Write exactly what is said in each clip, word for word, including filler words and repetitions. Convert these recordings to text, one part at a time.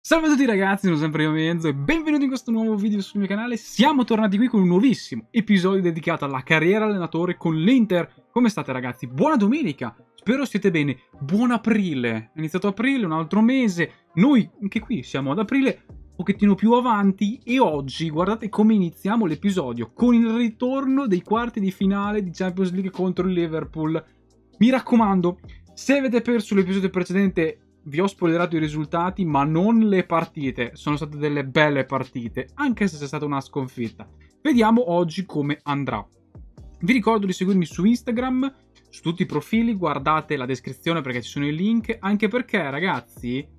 Salve a tutti ragazzi, sono sempre io Menzo e benvenuti in questo nuovo video sul mio canale. Siamo tornati qui con un nuovissimo episodio dedicato alla carriera allenatore con l'Inter. Come state ragazzi? Buona domenica, spero stiate bene. Buon aprile, è iniziato aprile, un altro mese. Noi anche qui siamo ad aprile, un pochettino più avanti. E oggi guardate come iniziamo l'episodio, con il ritorno dei quarti di finale di Champions League contro il Liverpool. Mi raccomando, se avete perso l'episodio precedente, vi ho spoilerato i risultati, ma non le partite. Sono state delle belle partite, anche se c'è stata una sconfitta. Vediamo oggi come andrà. Vi ricordo di seguirmi su Instagram, su tutti i profili, guardate la descrizione perché ci sono i link, anche perché, ragazzi,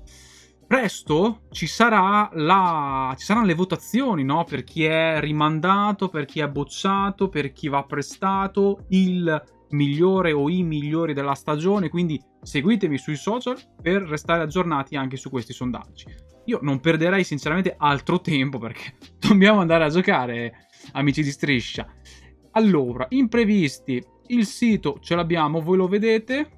presto ci sarà la... ci saranno le votazioni, no? Per chi è rimandato, per chi è bocciato, per chi va prestato, il migliore o i migliori della stagione, quindi seguitemi sui social per restare aggiornati anche su questi sondaggi. Io non perderei sinceramente altro tempo perché dobbiamo andare a giocare, amici di Striscia. Allora, imprevisti, il sito ce l'abbiamo, voi lo vedete.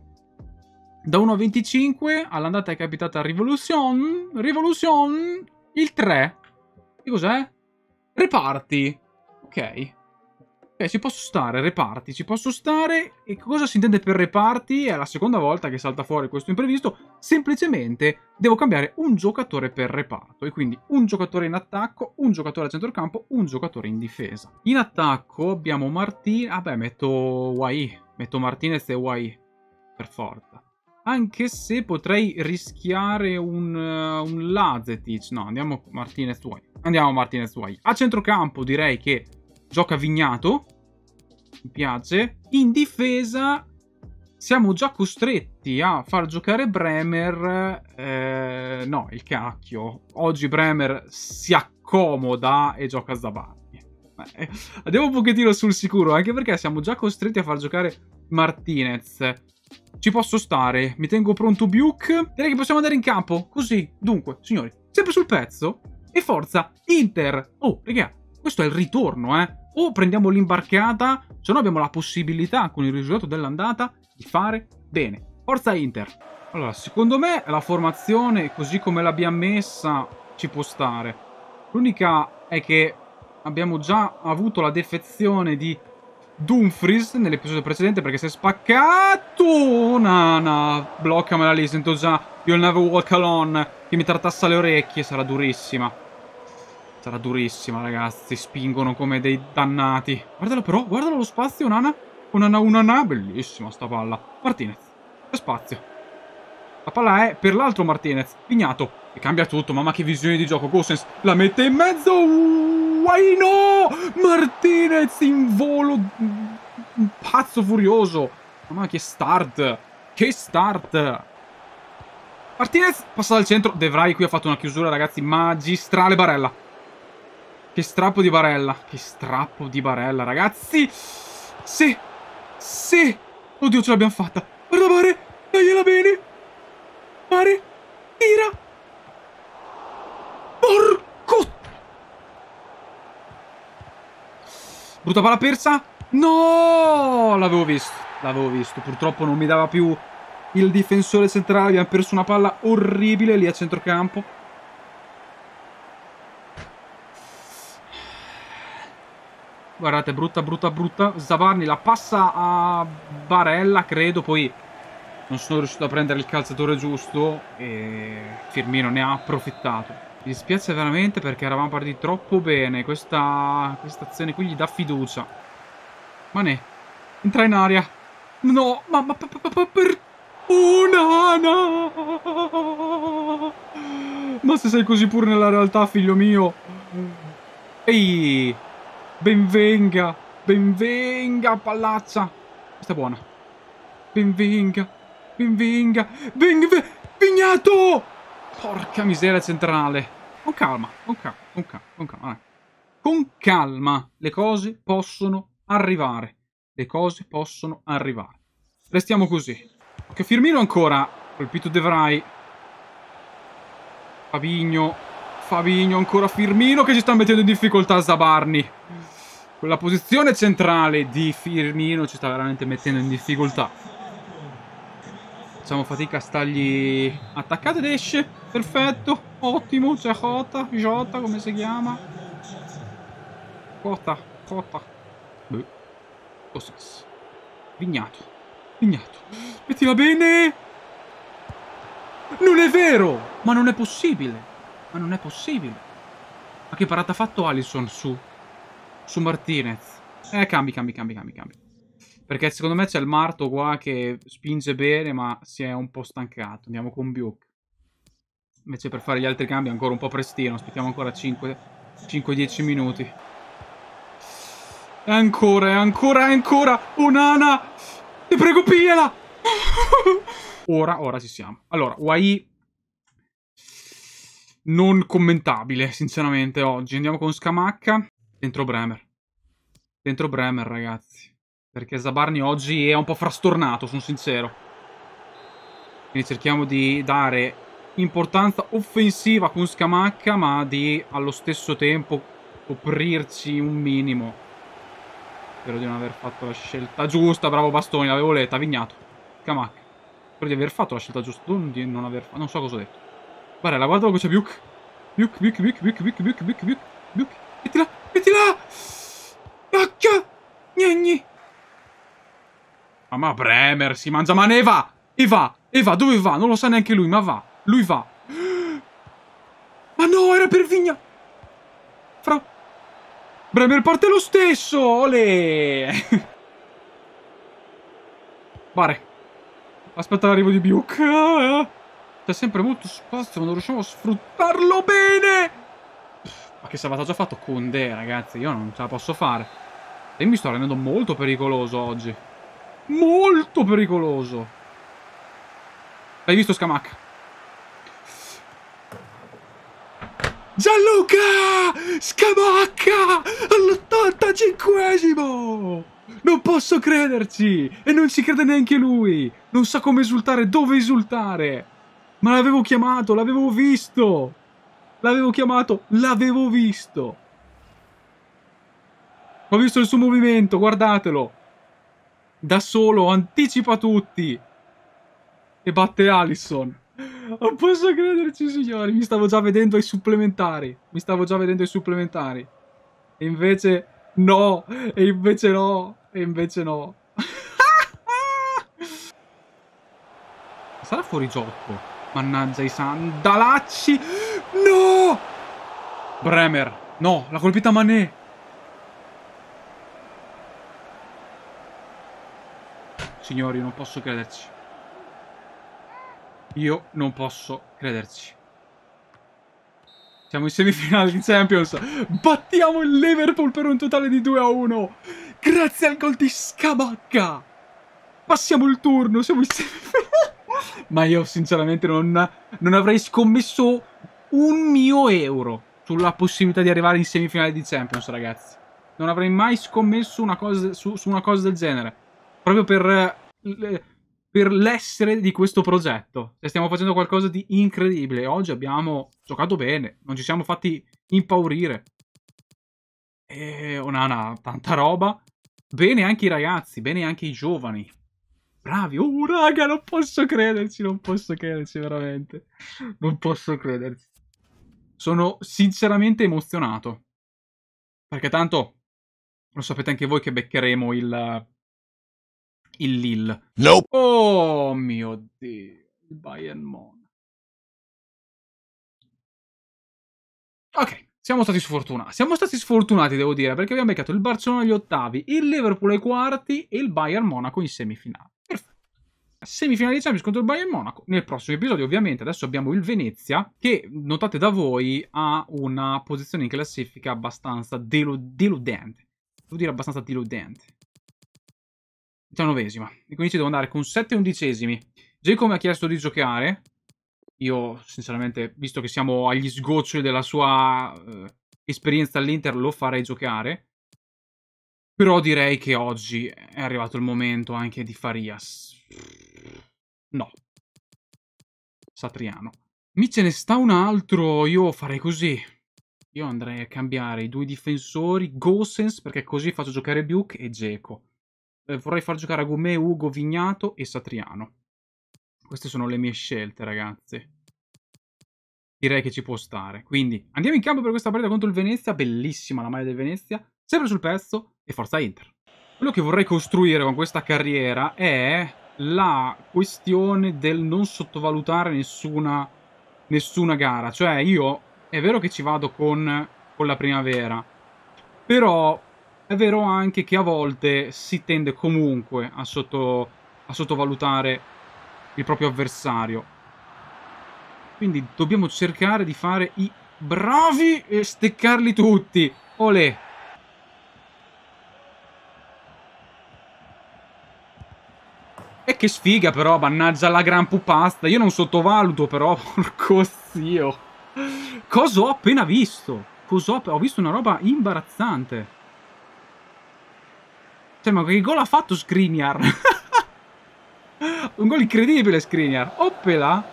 Da uno a venticinque, all'andata è capitata Revolution, Revolution, il tre. Che cos'è? Reparti. Ok. Ok, ci posso stare, reparti, ci posso stare. E cosa si intende per reparti? È la seconda volta che salta fuori questo imprevisto. Semplicemente devo cambiare un giocatore per reparto. E quindi un giocatore in attacco, un giocatore a centrocampo, un giocatore in difesa. In attacco abbiamo Martinez. Ah beh, metto Y I. Metto Martinez e Y I. Per forza. Anche se potrei rischiare un, uh, un Lazetic. No, andiamo Martinez Y I. Andiamo Martinez Y I. A centrocampo direi che gioca Vignato, mi piace. In difesa siamo già costretti a far giocare Bremer. Eh, no, il cacchio. Oggi Bremer si accomoda e gioca Zabarni. Eh, andiamo un pochettino sul sicuro, anche perché siamo già costretti a far giocare Martinez. Ci posso stare, mi tengo pronto Biuk. Direi che possiamo andare in campo, così. Dunque, signori, sempre sul pezzo. E forza, Inter. Oh, raga, questo è il ritorno, eh. O prendiamo l'imbarcata, se no abbiamo la possibilità, con il risultato dell'andata, di fare bene. Forza Inter! Allora, secondo me la formazione, così come l'abbiamo messa, ci può stare. L'unica è che abbiamo già avuto la defezione di Dumfries nell'episodio precedente, perché si è spaccato. Nana, bloccamela lì, sento già You'll Never Walk Alone, che mi tartassa le orecchie, sarà durissima. Sarà durissima, ragazzi. Spingono come dei dannati. Guardalo però, guardalo lo spazio, Nana. Unana, unana. Bellissima sta palla. Martinez. C'è spazio. La palla è per l'altro Martinez. Vignato. E cambia tutto. Mamma che visione di gioco. Gosens la mette in mezzo. Why no? Martinez in volo. Un pazzo furioso. Mamma che start. Che start. Martinez passa dal centro. De Vrij qui ha fatto una chiusura, ragazzi, magistrale. Barella. Che strappo di Barella. Che strappo di Barella, ragazzi. Sì. Sì. Oddio, ce l'abbiamo fatta. Guarda Mare. Dagliela bene. Mare. Tira. Porco. Brutta palla persa. No. L'avevo visto. L'avevo visto. Purtroppo non mi dava più il difensore centrale. Abbiamo perso una palla orribile lì a centrocampo. Guardate, brutta, brutta, brutta. Zabarni la passa a Barella, credo. Poi non sono riuscito a prendere il calciatore giusto e Firmino ne ha approfittato. Mi dispiace veramente perché eravamo partiti troppo bene. Questa, questa azione qui gli dà fiducia. Mané, entra in aria. No, ma, ma, ma, ma per... Oh, Nana! Ma se sei così pure nella realtà, figlio mio. Ehi... Benvenga, benvenga, pallaccia. Questa è buona. Benvenga, benvenga, benvenga, Vignato! Porca miseria centrale. Con calma, con calma, con calma, con calma. Eh. Con calma, le cose possono arrivare. Le cose possono arrivare. Restiamo così. Che Firmino ancora, colpito De Vrij. Fabinho. Fabinho, ancora Firmino che ci sta mettendo in difficoltà Zabarni. Quella posizione centrale di Firmino ci sta veramente mettendo in difficoltà. Facciamo fatica a stargli attaccate ed esce. Perfetto. Ottimo. C'è Jota. Jota, come si chiama? Jota. Jota. Beh. Cos'è? Vignato. Vignato. Mettila bene. Non è vero. Ma non è possibile. Ma non è possibile. Ma che parata ha fatto Alisson su? Su Martinez. Eh, cambi, cambi, cambi, cambi, cambi. Perché secondo me c'è il Marto qua che spinge bene, ma si è un po' stancato. Andiamo con Biuk. Invece per fare gli altri cambi ancora un po' prestino. Aspettiamo ancora cinque dieci minuti. E ancora, e ancora, e ancora. Onana! Ti prego, pigliala! Ora, ora ci siamo. Allora, U A I... non commentabile, sinceramente, oggi. Andiamo con Scamacca. Dentro Bremer. Dentro Bremer, ragazzi. Perché Zabarni oggi è un po' frastornato, sono sincero. Quindi cerchiamo di dare importanza offensiva con Scamacca, ma di allo stesso tempo coprirci un minimo. Spero di non aver fatto la scelta giusta. Bravo Bastoni, l'avevo letta, Vignato. Scamacca. Spero di aver fatto la scelta giusta, non di non aver fatto. Non so cosa ho detto. Guarda, guarda che c'è Biuk. Biuk, Biuk, Biuk, Biuk, Biuk, Biuk, Biuk, Biuk, Biuk. Mettila, mettila! Cacchio! Gnagni! Ma Bremer si mangia, ma ne va! E va! E va, dove va? Non lo sa neanche lui, ma va. Lui va. Ma no, era per Vigna. Fra... Bremer parte lo stesso! Olè! Bare. Aspetta l'arrivo di Biuk. C'è sempre molto spazio, ma non riusciamo a sfruttarlo bene! Ma che salvataggio ha fatto Koundé, ragazzi? Io non ce la posso fare. Io mi sto rendendo molto pericoloso oggi. Molto pericoloso. L'hai visto Scamacca? Gianluca! Scamacca! all'ottantacinquesimo! Non posso crederci! E non ci crede neanche lui! Non sa come esultare, dove esultare! Ma l'avevo chiamato, l'avevo visto! L'avevo chiamato, l'avevo visto! Ho visto il suo movimento, guardatelo! Da solo, anticipa tutti! E batte Alisson. Non posso crederci, signori. Mi stavo già vedendo ai supplementari. Mi stavo già vedendo ai supplementari. E invece no. E invece no. E invece no. Sarà fuori gioco. Mannaggia i sandalacci. No! Bremer. No, l'ha colpita Mané. Signori, non posso crederci. Io non posso crederci. Siamo in semifinale di Champions. Battiamo il Liverpool per un totale di due a uno. Grazie al gol di Scamacca. Passiamo il turno. Siamo in semifinale. Ma io sinceramente non, non avrei scommesso un mio euro sulla possibilità di arrivare in semifinale di Champions, ragazzi. Non avrei mai scommesso una cosa, su, su una cosa del genere. Proprio per... Eh, per l'essere di questo progetto. Stiamo facendo qualcosa di incredibile. Oggi abbiamo giocato bene. Non ci siamo fatti impaurire. E Onana, tanta roba. Bene anche i ragazzi. Bene anche i giovani. Bravi. Oh, raga, non posso crederci. Non posso crederci, veramente. Non posso crederci. Sono sinceramente emozionato. Perché tanto, lo sapete anche voi che beccheremo il... il Lille. Nope. Oh mio Dio. Il Bayern Monaco. Ok, siamo stati sfortunati. Siamo stati sfortunati, devo dire, perché abbiamo beccato il Barcellona agli ottavi, il Liverpool ai quarti e il Bayern Monaco in semifinale. Perfetto. Semifinale di Champions contro il Bayern Monaco. Nel prossimo episodio, ovviamente, adesso abbiamo il Venezia, che, notate da voi, ha una posizione in classifica abbastanza delu deludente. Devo dire abbastanza deludente. diciannovesima. E quindi ci devo andare con sette undicesimi. Jacob mi ha chiesto di giocare. Io, sinceramente, visto che siamo agli sgoccioli della sua eh, esperienza all'Inter, lo farei giocare. Però direi che oggi è arrivato il momento anche di Farias. No. Satriano. Mi ce ne sta un altro. Io farei così. Io andrei a cambiare i due difensori. Gosens, perché così faccio giocare Biuk e Dzeko. Eh, vorrei far giocare a Gomè, Ugo, Vignato e Satriano. Queste sono le mie scelte, ragazzi. Direi che ci può stare. Quindi andiamo in campo per questa partita contro il Venezia. Bellissima la maglia del Venezia. Sempre sul pezzo e forza Inter. Quello che vorrei costruire con questa carriera è la questione del non sottovalutare nessuna, nessuna gara. Cioè io, è vero che ci vado con, con la primavera, però è vero anche che a volte si tende comunque a, sotto, a sottovalutare il proprio avversario. Quindi dobbiamo cercare di fare i bravi e steccarli tutti. Olè. E che sfiga però, mannaggia la gran pupasta. Io non sottovaluto però, porco zio. Cosa ho appena visto? Cosa ho, ho visto una roba imbarazzante. Cioè, ma che gol ha fatto Skriniar? Un gol incredibile Skriniar. Oppela.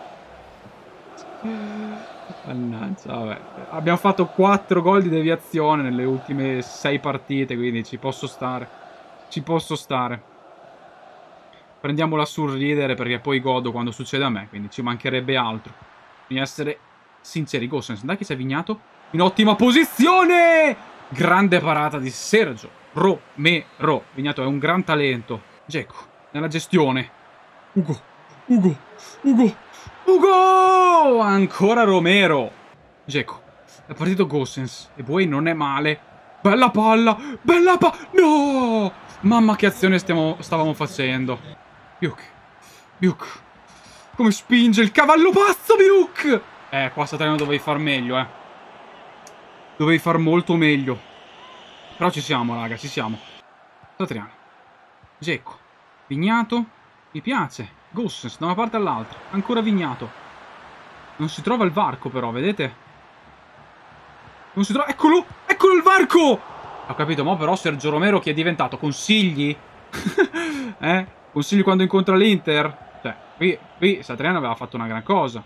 Mannaggia, vabbè. Abbiamo fatto quattro gol di deviazione nelle ultime sei partite, quindi ci posso stare. Ci posso stare. Prendiamola sul ridere perché poi godo quando succede a me, quindi ci mancherebbe altro. Bisogna essere sinceri. Gosens, dai che si è vignato. In ottima posizione! Grande parata di Sergio Romero. Vignato è un gran talento. Dzeko, nella gestione. Ugo, Ugo, Ugo, Ugo! Ancora Romero. Dzeko, è partito Gosens. E poi non è male. Bella palla, bella palla. No! Mamma che azione stiamo, stavamo facendo. Biuk, Biuk. Come spinge il cavallo pazzo, Biuk! Eh, qua Satriano dovevi far meglio, eh. Dovevi far molto meglio. Però ci siamo, raga, ci siamo. Satriano. Dzeko. Vignato. Mi piace. Gosens, da una parte all'altra. Ancora Vignato. Non si trova il varco, però, vedete? Non si trova... Eccolo! Eccolo il varco! Ho capito, ma però Sergio Romero chi è diventato? Consigli? eh? Consigli quando incontra l'Inter? Cioè, qui, qui Satriano aveva fatto una gran cosa.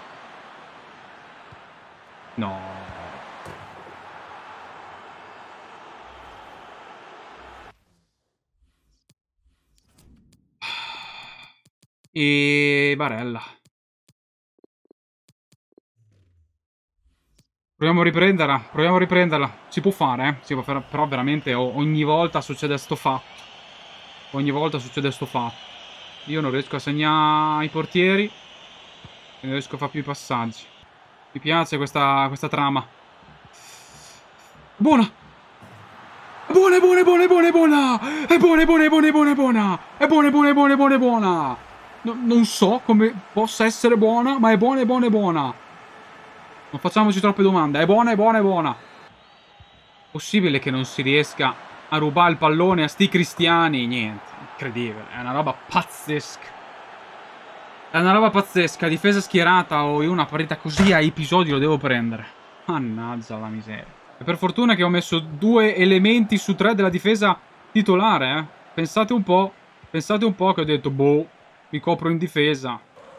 No. E Barella. Proviamo a riprenderla. Proviamo a riprenderla. Si può fare, eh. Si può fare, però veramente ogni volta succede sto fatto. Ogni volta succede sto fatto. Io non riesco a segnare i portieri. E non riesco a fare più i passaggi. Mi piace questa, questa trama. Buona! Buona, buona, buona, buona, buona! È buona, buona, buona, buona, buona! È buona, buona, buona, buona, buona! No, non so come possa essere buona, ma è buona, buona, buona! Non facciamoci troppe domande. È buona, è buona, è buona! Possibile che non si riesca a rubare il pallone a sti cristiani? Niente, incredibile. È una roba pazzesca. È una roba pazzesca. Difesa schierata o in una partita così a episodi lo devo prendere. Mannaggia la miseria. E per fortuna che ho messo due elementi su tre della difesa titolare, eh. Pensate un po'. Pensate un po' che ho detto, boh, mi copro in difesa.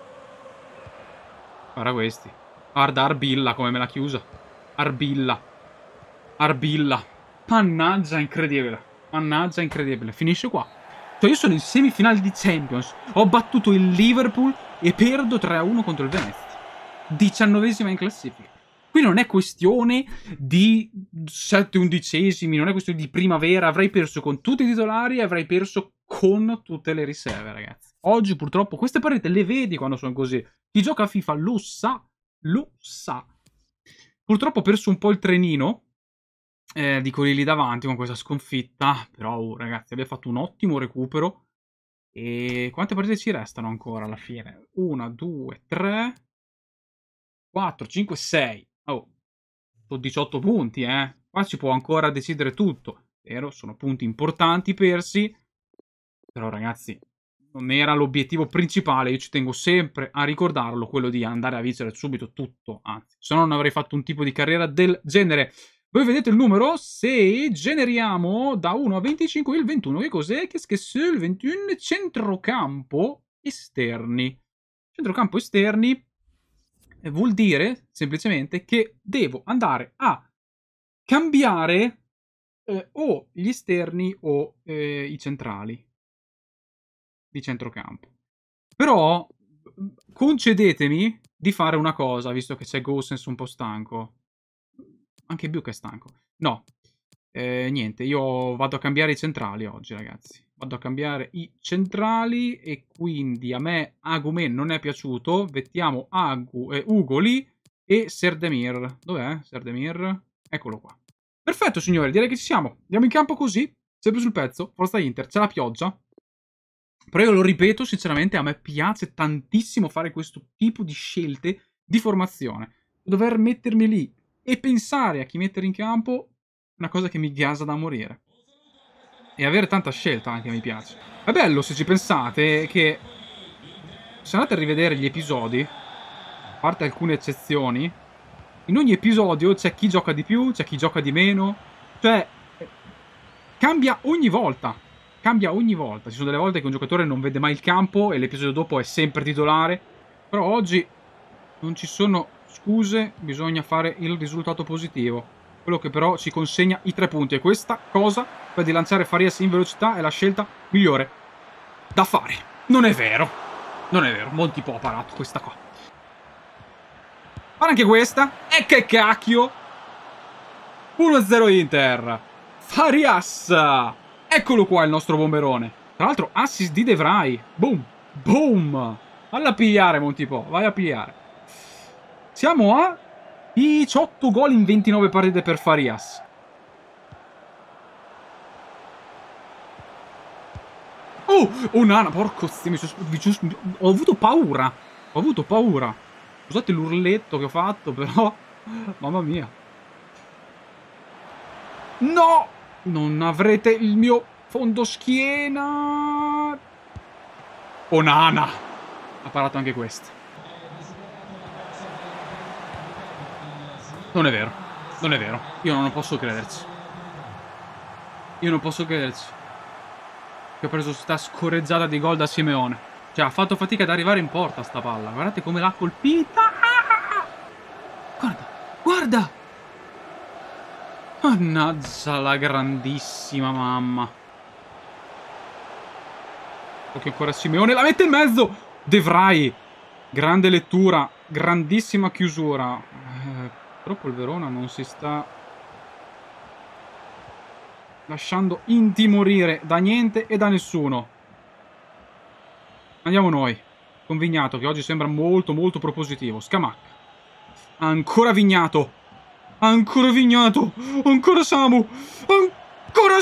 Guarda questi. Guarda Arbilla come me l'ha chiusa. Arbilla. Arbilla. Mannaggia, incredibile. Mannaggia, incredibile. Finisce qua. Cioè io sono in semifinale di Champions. Ho battuto il Liverpool e perdo tre a uno contro il Venezia. diciannovesima in classifica. Qui non è questione di sette undicesimi, non è questione di primavera. Avrei perso con tutti i titolari e avrei perso con tutte le riserve, ragazzi. Oggi purtroppo queste partite le vedi quando sono così. Chi gioca a FIFA lo sa. Lo sa. Purtroppo ho perso un po' il trenino. Eh, di quelli lì davanti con questa sconfitta. Però, oh, ragazzi, abbiamo fatto un ottimo recupero. E quante partite ci restano ancora alla fine? Una, due, tre, quattro, cinque, sei. Oh, sono diciotto punti, eh. Qua ci può ancora decidere tutto. Vero, sono punti importanti persi. Però, ragazzi, non era l'obiettivo principale. Io ci tengo sempre a ricordarlo, quello di andare a vincere subito tutto. Anzi, se no non avrei fatto un tipo di carriera del genere. Voi vedete il numero? Se generiamo da uno a venticinque il ventuno, che cos'è? Che è il ventuno? Centrocampo esterni. Centrocampo esterni vuol dire semplicemente che devo andare a cambiare eh, o gli esterni o eh, i centrali di centrocampo. Però concedetemi di fare una cosa, visto che c'è Gosens un po' stanco. Anche Buke è stanco. No. Eh, niente, io vado a cambiare i centrali oggi, ragazzi. Vado a cambiare i centrali e quindi a me Agumen non è piaciuto. Mettiamo Agu, eh, Ugo lì e Serdemir. Dov'è Serdemir? Eccolo qua. Perfetto, signori, direi che ci siamo. Andiamo in campo così, sempre sul pezzo. Forza Inter, c'è la pioggia. Però io lo ripeto, sinceramente, a me piace tantissimo fare questo tipo di scelte di formazione. Dover mettermi lì e pensare a chi mettere in campo è una cosa che mi gasa da morire. E avere tanta scelta anche mi piace. È bello, se ci pensate, che se andate a rivedere gli episodi, a parte alcune eccezioni, in ogni episodio c'è chi gioca di più, c'è chi gioca di meno. Cioè, cambia ogni volta. Cambia ogni volta. Ci sono delle volte che un giocatore non vede mai il campo e l'episodio dopo è sempre titolare. Però oggi non ci sono scuse, bisogna fare il risultato positivo. Quello che però ci consegna i tre punti. E questa cosa, quella di lanciare Farias in velocità, è la scelta migliore da fare. Non è vero. Non è vero. Molti po' ha parato questa qua. Fare anche questa. E che cacchio. uno a zero Inter. Farias. Eccolo qua il nostro bomberone. Tra l'altro assist di De Vrij. Boom. Boom. Valla a pigliare Montipo. Vai a pigliare. Siamo a diciotto gol in ventinove partite per Farias. Oh, oh nana, porco sti, mi sono, mi sono, ho avuto paura. Ho avuto paura. Scusate l'urletto che ho fatto, però mamma mia. No! Non avrete il mio fondoschiena. Oh nana. Ha parato anche questo. Non è vero, non è vero. Io non posso crederci. Io non posso crederci. Che ho preso sta scorreggiata di gol da Simeone. Cioè, ha fatto fatica ad arrivare in porta sta palla. Guardate come l'ha colpita. Guarda, guarda. Mannaggia la grandissima mamma. Occhio ancora Simeone. La mette in mezzo. De Vrij. Grande lettura. Grandissima chiusura. Eh... Purtroppo il Verona non si sta lasciando intimorire da niente e da nessuno. Andiamo noi. Con Vignato, che oggi sembra molto molto propositivo. Scamacca. Ancora Vignato. Ancora Vignato. Ancora Samu. Ancora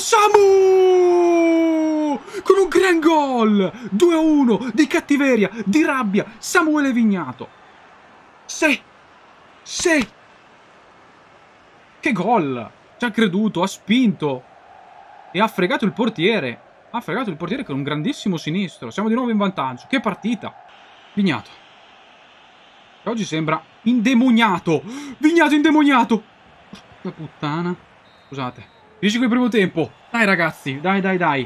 Samu! Con un gran gol. due a uno. Di cattiveria, di rabbia. Samuele Vignato. Sì. Sì. Che gol! Ci ha creduto, ha spinto e ha fregato il portiere. Ha fregato il portiere con un grandissimo sinistro. Siamo di nuovo in vantaggio. Che partita! Vignato. Che oggi sembra indemoniato. Vignato indemoniato. Porca puttana. Scusate. Finisci quel primo tempo. Dai ragazzi, dai dai dai.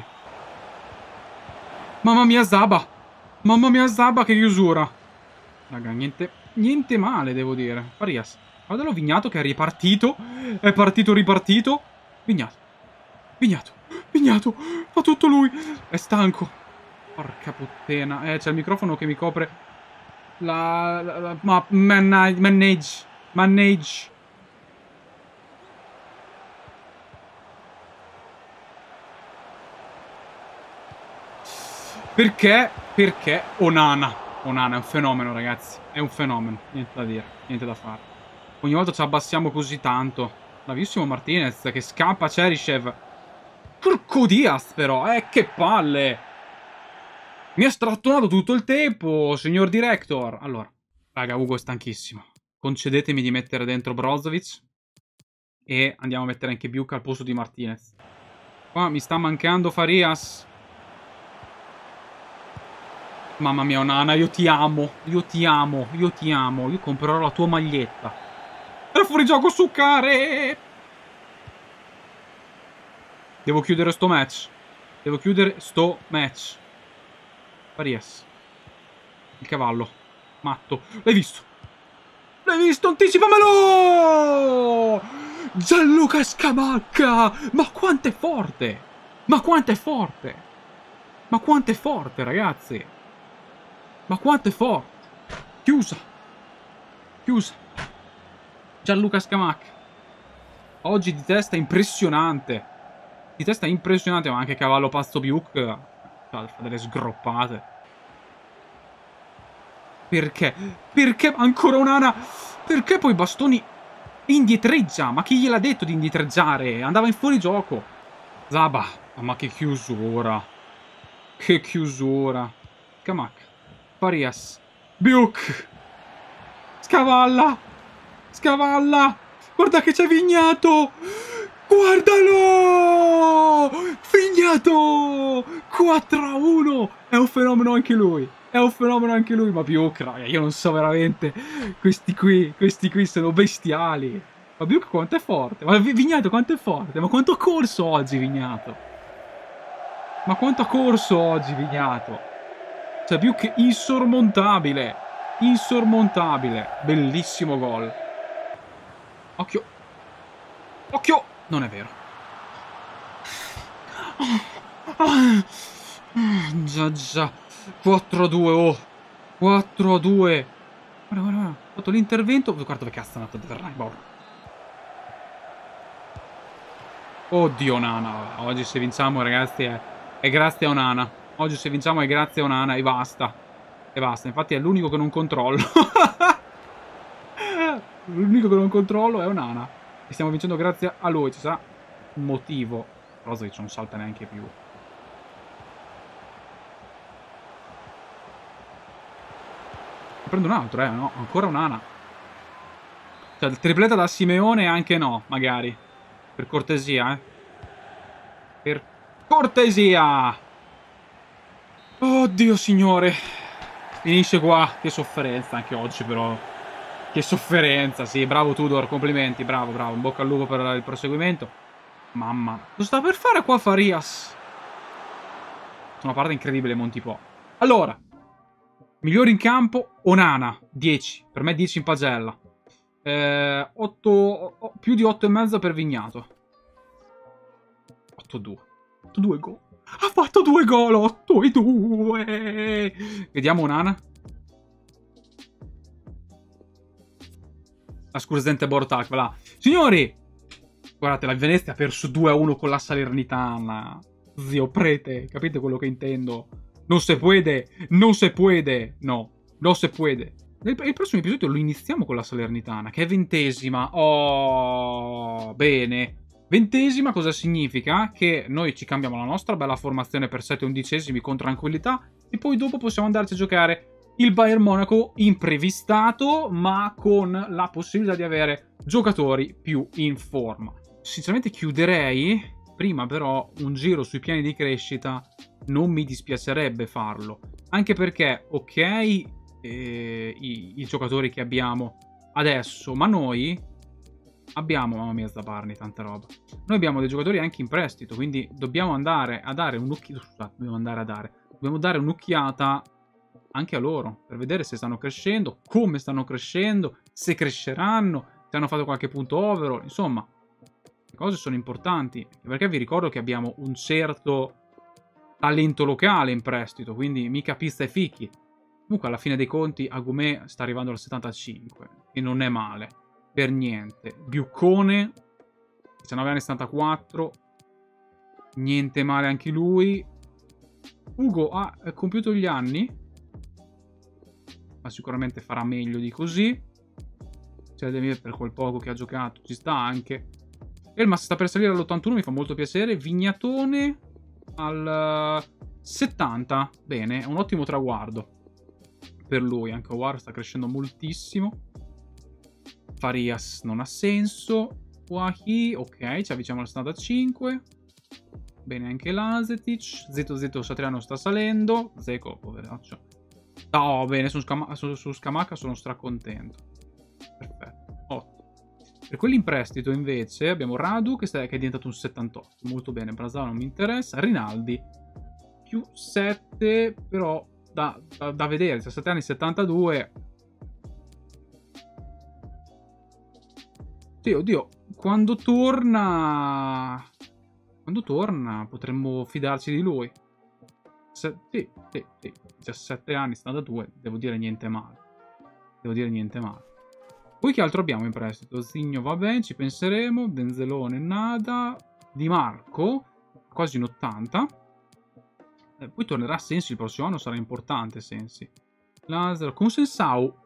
Mamma mia Zaba. Mamma mia Zaba, che chiusura. Raga, niente, niente male devo dire. Farias. Guardalo Vignato che è ripartito. È partito ripartito. Vignato. Vignato. Vignato. Fa tutto lui. È stanco. Porca puttana. Eh, c'è il microfono che mi copre. La... la, la ma, manage. Manage. Manage. Perché? Perché Onana. Onana è un fenomeno, ragazzi. È un fenomeno. Niente da dire. Niente da fare. Ogni volta ci abbassiamo così tanto. Bravissimo Martinez che scappa Cheryshev. Porco Diaz però, eh, che palle. Mi ha strattonato tutto il tempo, signor director. Allora, raga, Ugo è stanchissimo. Concedetemi di mettere dentro Brozovic. E andiamo a mettere anche Buke al posto di Martinez. Qua mi sta mancando Farias. Mamma mia, Onana, io ti amo. Io ti amo, io ti amo. Io comprerò la tua maglietta. Era fuori gioco su Care. Devo chiudere sto match. Devo chiudere sto match. Farias. Il cavallo. Matto. L'hai visto? L'hai visto? Anticipamelo! Gianluca Scamacca! Ma quanto è forte! Ma quanto è forte! Ma quanto è forte, ragazzi! Ma quanto è forte! Chiusa. Chiusa. Gianluca Scamacca. Oggi di testa impressionante. Di testa impressionante, ma anche cavallo pazzo Biuk fa delle sgroppate. Perché? Perché ancora un'ana? Perché poi Bastoni indietreggia? Ma chi gliel'ha detto di indietreggiare? Andava in fuorigioco. Zaba. Ma che chiusura. Che chiusura. Scamacca. Farias. Biuk. Scavalla. Scavalla. Guarda che c'è Vignato. Guardalo. Vignato. quattro a uno. È un fenomeno anche lui. È un fenomeno anche lui. Ma Biuk, raga, io non so veramente. Questi qui, questi qui sono bestiali. Ma Biuk quanto è forte. Ma Vignato quanto è forte. Ma quanto ha corso oggi Vignato. Ma quanto ha corso oggi Vignato. Cioè Biuk insormontabile. Insormontabile. Bellissimo gol. Occhio. Occhio. Non è vero. Già già. quattro a due. Oh. quattro a due. Guarda, guarda, guarda. Ho fatto l'intervento. Guarda dove cazzo è andato a Verrai. Oddio Nana. Oggi se vinciamo ragazzi è, è grazie a Onana. Oggi se vinciamo è grazie a Onana e basta. E basta. Infatti è l'unico che non controllo. L'unico che non controllo è Onana. E stiamo vincendo grazie a lui. Ci sarà un motivo. Brozovic non salta neanche più. Prendo un altro, eh. No, ancora Onana. Cioè, il tripletta da Simeone anche no, magari. Per cortesia, eh. Per cortesia. Oddio signore. Finisce qua. Che sofferenza anche oggi però. Che sofferenza, sì. Bravo Tudor, complimenti. Bravo, bravo. In bocca al lupo per il proseguimento. Mamma. Cosa sta per fare qua Farias? Una parte incredibile Montipò. Allora. Migliore in campo Onana. dieci. Per me dieci in pagella. Eh, otto, più di otto e mezzo per Vignato. otto a due. otto a due gol. Ha fatto due gol. otto a due. Vediamo Onana. La scursente Bortak, va là. Signori! Guardate, la Venezia ha perso due a uno con la Salernitana. Zio prete, capite quello che intendo? Non se puede, non se puede. No, non se puede. Nel, il prossimo episodio lo iniziamo con la Salernitana, che è ventesima. Oh, bene. Ventesima cosa significa? Che noi ci cambiamo la nostra bella formazione per sette undicesimi con tranquillità e poi dopo possiamo andarci a giocare il Bayern Monaco imprevistato, ma con la possibilità di avere giocatori più in forma. Sinceramente chiuderei, prima però un giro sui piani di crescita non mi dispiacerebbe farlo, anche perché, ok, eh, i, i giocatori che abbiamo adesso, ma noi abbiamo, mamma mia Zabarni, tanta roba, noi abbiamo dei giocatori anche in prestito, quindi dobbiamo andare a dare un'occhiata, scusate, dobbiamo andare a dare, dobbiamo dare un'occhiata anche a loro, per vedere se stanno crescendo, come stanno crescendo, se cresceranno, se hanno fatto qualche punto overall, insomma, le cose sono importanti, perché vi ricordo che abbiamo un certo talento locale in prestito, quindi mica pizza e fichi. Comunque alla fine dei conti Agumè sta arrivando al settantacinque, e non è male, per niente. Biuccone, diciannove anni, settantaquattro, niente male anche lui. Ugo ha compiuto gli anni, ma sicuramente farà meglio di così. Cioè, per quel poco che ha giocato ci sta anche. Elmas sta per salire all'ottantuno, mi fa molto piacere. Vignatone al settanta. Bene, è un ottimo traguardo per lui. Anche War sta crescendo moltissimo. Farias non ha senso. Wahi, ok, ci avviciniamo al settantacinque. Bene anche Lazetic. Zito Zito Satriano sta salendo. Zeko, poveraccio. Oh, bene, su, Scam su, su Scamacca sono stracontento. Perfetto, ottimo. Per quelli in prestito invece abbiamo Radu che, sta, che è diventato un settantotto. Molto bene, Brazzava non mi interessa. Rinaldi più sette, però da, da, da vedere, diciassette anni, settantadue. Sì, oddio, quando torna... Quando torna potremmo fidarci di lui. Se, sì, sì, sì, diciassette anni, settantadue, devo dire niente male. devo dire niente male. Poi che altro abbiamo in prestito? Zigno va bene, ci penseremo. Denzelone nada. Di Marco, quasi un ottanta. Eh, poi tornerà Sensi il prossimo anno, sarà importante Sensi. Laser con Sensao.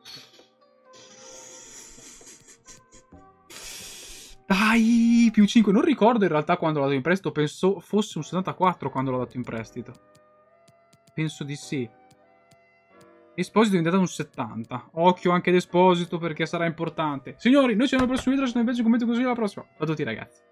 Dai, più cinque. Non ricordo in realtà quando l'ho dato in prestito. Penso fosse un settantaquattro quando l'ho dato in prestito. Penso di sì. Esposito è diventato un settanta. Occhio anche ad Esposito perché sarà importante. Signori, noi ci vediamo al prossimo video. Se non vi piace, commento così alla prossima. Ciao a tutti ragazzi.